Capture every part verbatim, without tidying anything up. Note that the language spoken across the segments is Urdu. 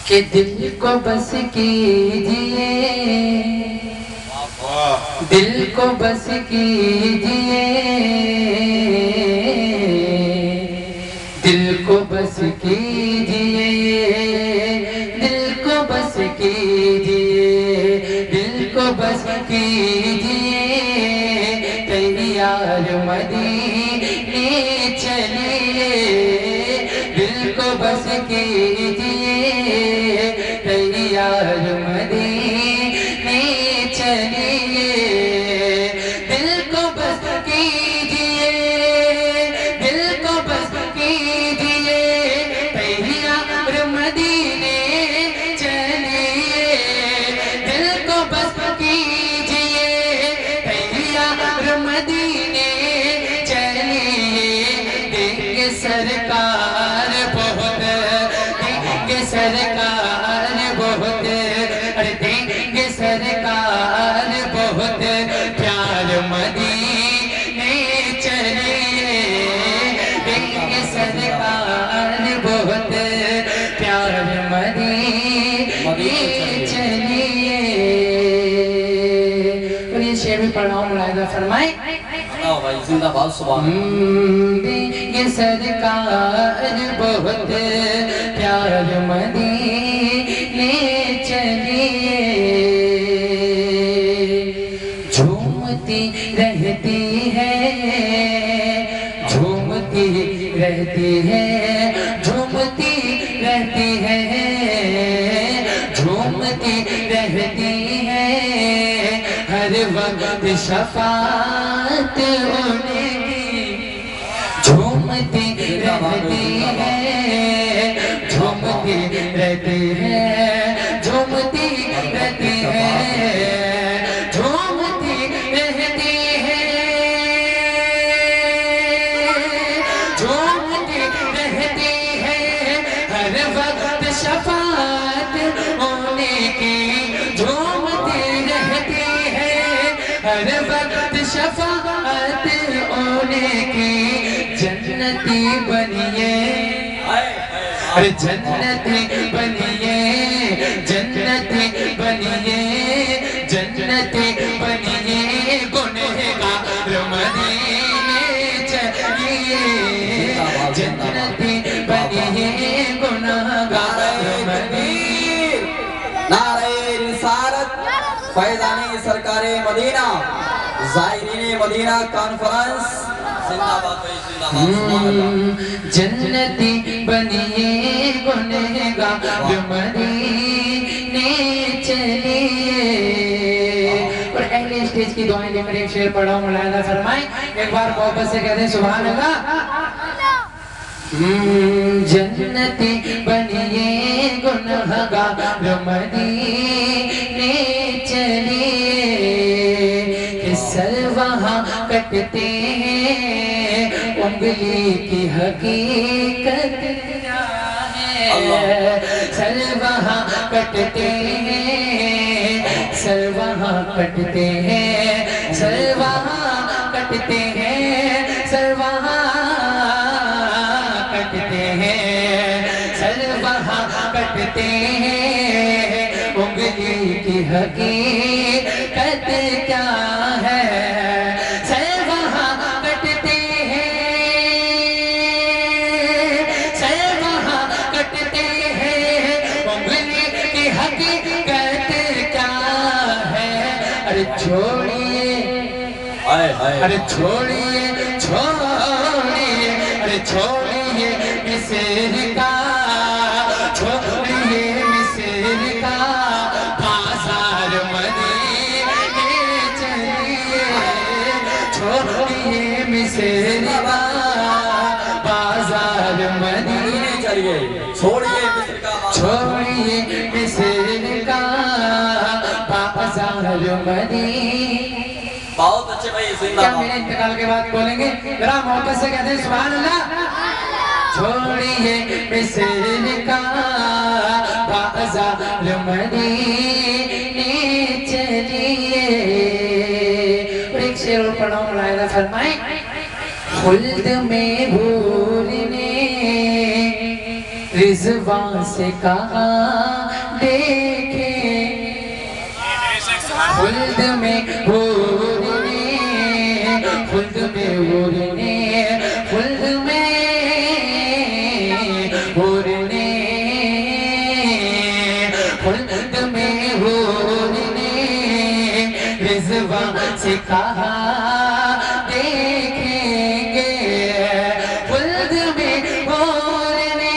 کہ دل کو بس کیجئے، دل کو بس کیجئے، دل کو بس کیجئے، دل کو بس کیجئے، دل کو بس کیجئے، تیار مدینے چلیے، دل کو بس کیجئے، تیار مدینے چلیے، دل کو بس کیجئے، دل کو بس کیجئے، تیار مدینے چلیے، دل کو بس کیجئے، تیار مدینے چلیے، دیں گے سرکار بہت، دیں گے سرکار بہت، ارے دیں گے سرکار بہت پیار مدینے چلیے، دیں گے سرکار بہت پیار مدینے چلیے۔ اور یہ شعر بھی پڑھا ہوں، ملاحظہ فرمائیں۔ زندہ باد سبحان اللہ۔ یہ سرکار بہت پیار مدینے چلیے، جھومتی رہتی ہے، جھومتی رہتی ہے، جھومتی رہتی ہے، جھومتی رہتی ہے، ہر وقت شفاعت انہیں کی، جھومتی رہتی ہے، جھومتی رہتی ہے، جھومتی رہتی ہے، جھومتی رہتی ہے، جھومتی رہتی ہے، ہر وقت شفاعت انہیں کی، جھومتی رہتی ہے، ہر وقت شفاعت انہیں کی، جنتی بنیے، ارے جنتی بنیے، جنتی بنیے، جنتی بنیے، گنہگار مدینے چلیے، جنتی بنیے، گنہگار مدینے۔ نعرہ رسالت، فیضان سرکار مدینہ، زائرین مدینہ کانفرنس، زندہ باد زندہ باد سبحان اللہ۔ جنتی بنیے، گنہگار مدینے چلیے۔ اور اہل اسٹیج کی دعائیں لے کر ایک شعر پڑھا ہوں، ملاحظہ فرمائیں، ایک بار محبت سے کہتے ہیں سبحان اللہ۔ جنتی بنیے، گنہگار مدینے چلیے، کہ سر وہاں کٹتے ہیں، انگلی کی حقیقت کیا ہے، سر وہاں کٹتے ہیں، سر وہاں کٹتے ہیں، سر وہاں کٹتے ہیں، سر وہاں کٹتے ہیں، سر وہاں کٹتے ہیں، انگلی کی حقیقت کیا ہے، سر وہاں کٹتے ہیں، سر وہاں کٹتے ہیں، انگلی کی حقیقت کیا ہے، ارے چھوڑیے، ارے چھوڑیے، چھوڑیے، ارے چھوڑیے مصر کا، چھوڑیے مصر کا، بازار مدینے چلیے، چھوڑیے مصر کا، بازار مدینے چلیے، چھوڑیے مصر کا، چھوڑیے مصر کا، بازار مدینے۔ بہت اچھے بھائی، زندہ کیا باد۔ میرے انتقال کے بعد بولیں گے؟ ذرا محبت سے کہتے ہیں سبحان اللہ۔ چھوڑیے مصر کا، بازار مدینے چلیے۔ اور ایک شعر اور پڑھا ہوں، ملاحظہ فرمائیں۔ خلد میں بھولنے رضوان سے کہا دیکھے خلد میں اڑنے خلد میں اڑنے خلد میں اڑنے خلد میں اڑنے رضوان سے کہا دیکھیں گے خلد میں اڑنے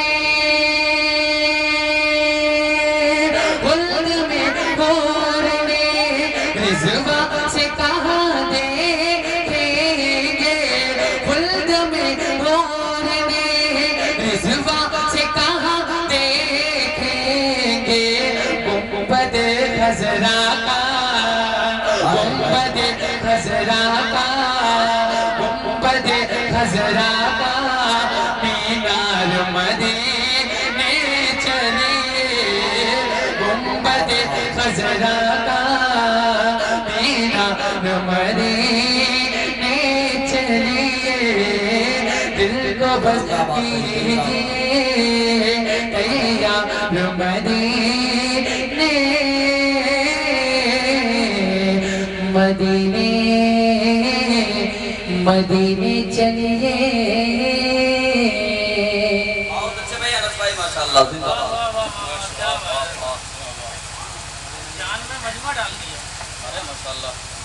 خلد میں اڑنے رضوان سے کہا دیکھیں گے خلد میں اڑنے رضوان سے کہا دیکھیں گے گنبد خضرا کا گنبد خضرا کا گنبد خضرا کا مینار مدینے چلیے گنبد خضرا کا مینار مدینے چلیے دل کو بس کیجیے تیار مدینے مدینے مدینے چلیے بہت اچھے بھائی انس بھائی ماشاءاللہ زندہ باد جان میں مجمع ڈال دیا ارے ماشاءاللہ